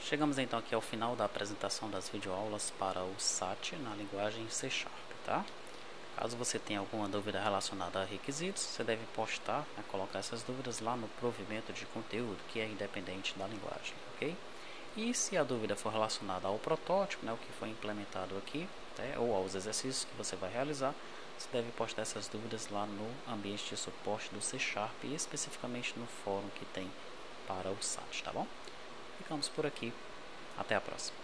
chegamos então aqui ao final da apresentação das videoaulas para o SAT na linguagem C#, tá? Caso você tenha alguma dúvida relacionada a requisitos, você deve postar, né, colocar essas dúvidas lá no provimento de conteúdo, que é independente da linguagem, ok? E se a dúvida for relacionada ao protótipo, né, o que foi implementado aqui, né, ou aos exercícios que você vai realizar, você deve postar essas dúvidas lá no ambiente de suporte do C# e especificamente no fórum que tem para o SAT, tá bom? Ficamos por aqui. Até a próxima.